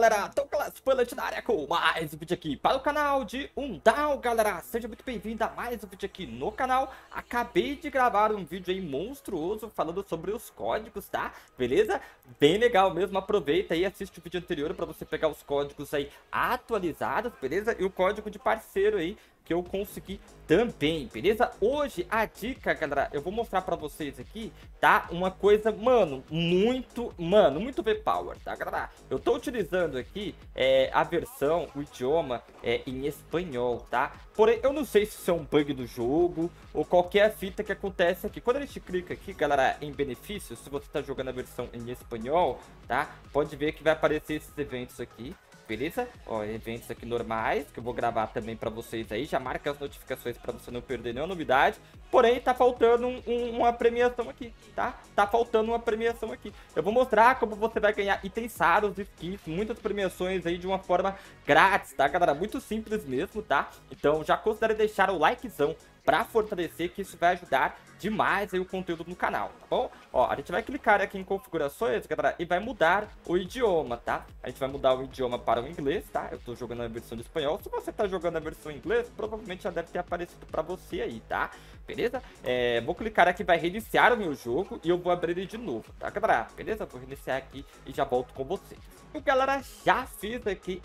galera, tô Clash na área com mais um vídeo aqui para o canal de Undawn, galera. Seja muito bem-vindo a mais um vídeo aqui no canal. Acabei de gravar um vídeo aí monstruoso falando sobre os códigos, tá? Beleza? Bem legal mesmo, aproveita e assiste o vídeo anterior para você pegar os códigos aí atualizados, beleza? E o código de parceiro aí que eu consegui também, beleza? Hoje a dica, galera, eu vou mostrar pra vocês aqui, tá? Uma coisa, muito V-Power, tá, galera? Eu tô utilizando aqui a versão, o idioma em espanhol, tá? Porém, eu não sei se isso é um bug do jogo ou qualquer fita que acontece aqui. Quando a gente clica aqui, galera, em benefícios, se você tá jogando a versão em espanhol, tá? Pode ver que vai aparecer esses eventos aqui. Beleza? Ó, eventos aqui normais, que eu vou gravar também pra vocês aí. Já marca as notificações pra você não perder nenhuma novidade. Porém, tá faltando uma premiação aqui, tá? Tá faltando uma premiação aqui. Eu vou mostrar como você vai ganhar itens raros, skins, muitas premiações aí de uma forma grátis, tá, galera? Muito simples mesmo, tá? Então, já considere deixar o likezão pra fortalecer, que isso vai ajudar demais aí o conteúdo no canal, tá bom? Ó, a gente vai clicar aqui em configurações, galera, e vai mudar o idioma, tá? A gente vai mudar o idioma para o inglês, tá? Eu tô jogando a versão de espanhol. Se você tá jogando a versão em inglês, provavelmente já deve ter aparecido pra você aí, tá? Beleza? Vou clicar aqui, vai reiniciar o meu jogo e eu vou abrir ele de novo, tá, galera? Beleza? Vou reiniciar aqui e já volto com vocês. E, galera, já fiz aqui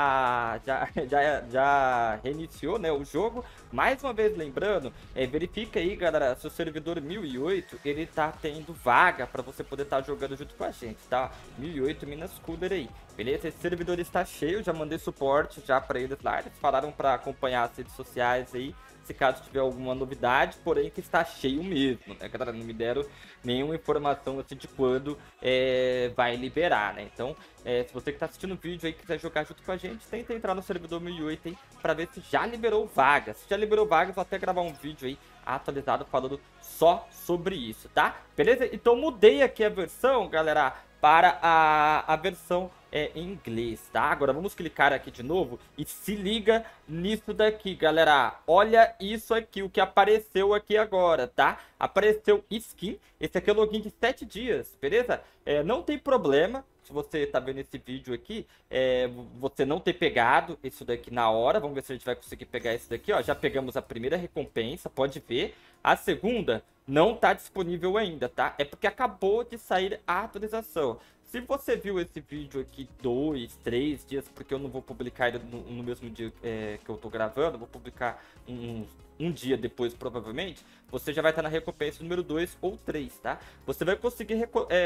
já reiniciou, né, o jogo. Mais uma vez lembrando, verifica aí, galera, se o servidor 1008 ele tá tendo vaga para você poder estar jogando junto com a gente, tá? 1008 Minas Cooler aí, beleza? Esse servidor está cheio, já mandei suporte já para eles lá, eles falaram para acompanhar as redes sociais aí, se caso tiver alguma novidade, porém que está cheio mesmo, né, galera? Não me deram nenhuma informação assim de quando vai liberar, né? Então, se você que está assistindo o vídeo aí quiser jogar junto com a gente, tenta entrar no servidor 1008 aí para ver se já liberou vagas. Se já liberou vagas, vou até gravar um vídeo aí atualizado falando só sobre isso, tá? Beleza? Então mudei aqui a versão, galera, para a versão em inglês, tá? Agora vamos clicar aqui de novo e se liga nisso daqui, galera. Olha isso aqui, o que apareceu aqui agora, tá? Apareceu skin, esse aqui é o login de 7 dias, beleza? Não tem problema se você tá vendo esse vídeo aqui, você não ter pegado isso daqui na hora. Vamos ver se a gente vai conseguir pegar isso daqui, ó. Já pegamos a primeira recompensa, pode ver. A segunda não tá disponível ainda, tá? É porque acabou de sair a atualização. Se você viu esse vídeo aqui 2, 3 dias, porque eu não vou publicar ele no mesmo dia que eu tô gravando, vou publicar um dia depois, provavelmente, você já vai estar na recompensa número 2 ou 3, tá? Você vai conseguir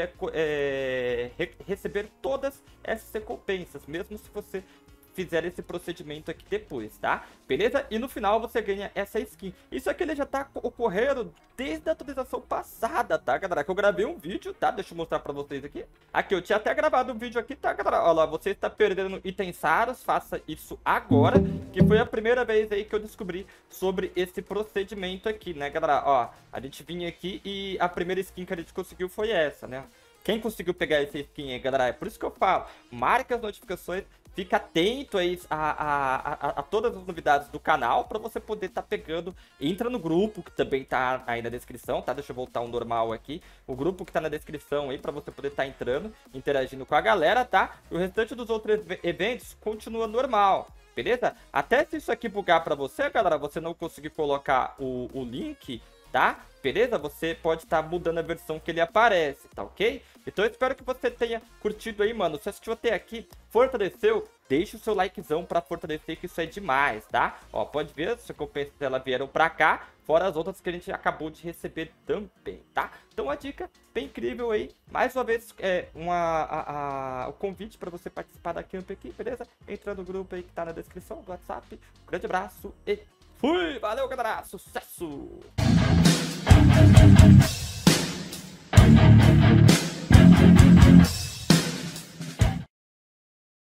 receber todas essas recompensas, mesmo se você fizer esse procedimento aqui depois, tá? Beleza? E no final você ganha essa skin. Isso aqui ele já tá ocorrendo desde a atualização passada, tá, galera? Que eu gravei um vídeo, tá? Deixa eu mostrar pra vocês aqui. Aqui, eu tinha até gravado um vídeo aqui, tá, galera? Olha lá, você está perdendo itens raros, faça isso agora. Que foi a primeira vez aí que eu descobri sobre esse procedimento aqui, né, galera? Ó, a gente vinha aqui e a primeira skin que a gente conseguiu foi essa, né? Quem conseguiu pegar essa skin aí, galera? É por isso que eu falo, marca as notificações, fica atento aí a todas as novidades do canal para você poder estar pegando. Entra no grupo que também tá aí na descrição, tá? Deixa eu voltar ao normal aqui. O grupo que tá na descrição aí para você poder estar entrando, interagindo com a galera, tá? E o restante dos outros eventos continua normal, beleza? Até se isso aqui bugar para você, galera, você não conseguir colocar o link, tá? Beleza? Você pode estar mudando a versão que ele aparece, tá ok? Então eu espero que você tenha curtido aí, mano. Se assistiu até aqui, fortaleceu, deixa o seu likezão pra fortalecer, que isso é demais, tá? Ó, pode ver, as recompensas dela vieram pra cá, fora as outras que a gente acabou de receber também, tá? Então a dica bem incrível aí, mais uma vez, o convite pra você participar da camp aqui, beleza? Entra no grupo aí que tá na descrição do WhatsApp. Um grande abraço e fui! Valeu, galera! Sucesso!